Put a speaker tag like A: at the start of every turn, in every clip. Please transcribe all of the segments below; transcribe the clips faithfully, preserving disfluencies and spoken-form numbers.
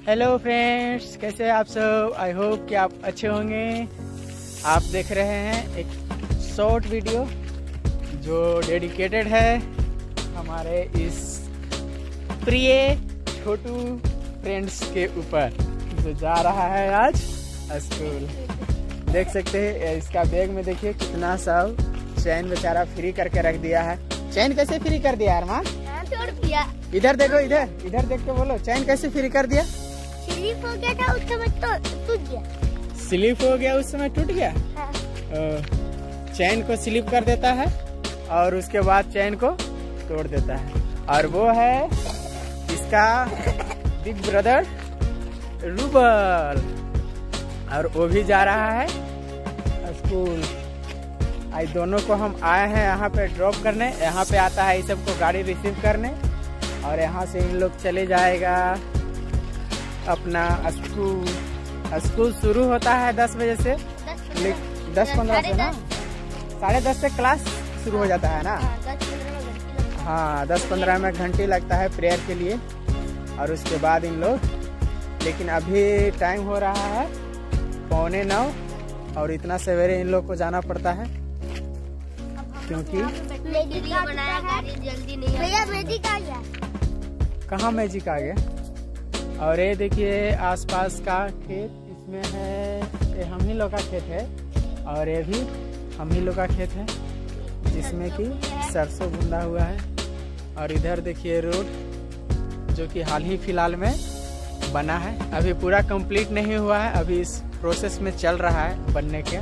A: Hello friends, कैसे हैं आप सब। आई होप कि आप अच्छे होंगे। आप देख रहे हैं एक शॉर्ट वीडियो जो डेडिकेटेड है हमारे इस प्रिय छोटू फ्रेंड्स के ऊपर जो जा रहा है आज स्कूल। देख सकते हैं इसका बैग में, देखिए कितना सब चैन बेचारा फ्री करके रख दिया है। चैन कैसे फ्री कर दिया अरमान?
B: छोड़ दिया।
A: इधर देखो, इधर इधर देख के बोलो, चैन कैसे फ्री कर दिया?
B: स्लिप हो गया था उस समय तो टूट गया।
A: स्लिप हो गया उस समय टूट गया।
B: हाँ।
A: चैन को स्लिप कर देता है और उसके बाद चैन को तोड़ देता है। और वो है इसका बिग ब्रदर रूबल, और वो भी जा रहा है स्कूल। आज दोनों को हम आए हैं यहाँ पे ड्रॉप करने। यहाँ पे आता है इस सबको गाड़ी रिसीव करने और यहाँ से इन लोग चले जाएगा अपना स्कूल। स्कूल शुरू होता है दस बजे से, दस पंद्रह से ना, साढ़े दस से क्लास शुरू हो जाता है ना। हाँ, दस पंद्रह में घंटी लगता है प्रेयर के लिए और उसके बाद इन लोग, लेकिन अभी टाइम हो रहा है पौने नौ और इतना सवेरे इन लोग को जाना पड़ता है क्योंकि
B: बनाया गाड़ी जल्दी नहीं। भैया मैजिक आ गया।
A: कहाँ मैजिक आ गया? और ये देखिए आसपास का खेत, इसमें है ये हम ही लोग का खेत है और ये भी हम ही लोग का खेत है जिसमें कि सरसों बुना हुआ है। और इधर देखिए रोड जो कि हाल ही फिलहाल में बना है, अभी पूरा कंप्लीट नहीं हुआ है, अभी इस प्रोसेस में चल रहा है बनने के।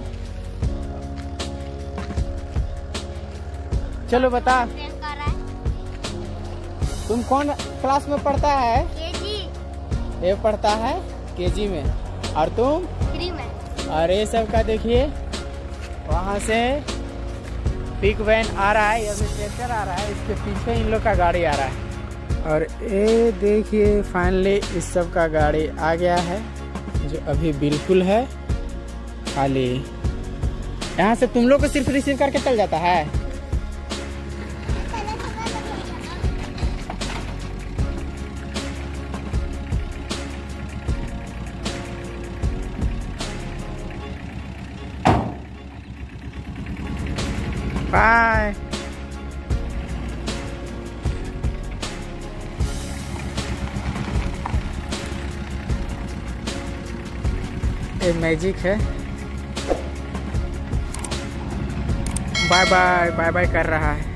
A: चलो बता, तुम कौन क्लास में पढ़ता है?
B: केजी।
A: ये पढ़ता है केजी में और तुम?
B: थ्री में।
A: और ये सब का देखिए वहाँ से पिक वैन आ रहा है, अभी ट्रैक्टर आ रहा है, इसके पीछे इन लोग का गाड़ी आ रहा है। और ये देखिए फाइनली इस सब का गाड़ी आ गया है जो अभी बिल्कुल है खाली। यहाँ से तुम लोग को सिर्फ रिसीव करके चल जाता है। बाय। ये मैजिक है। बाय बाय बाय बाय कर रहा है।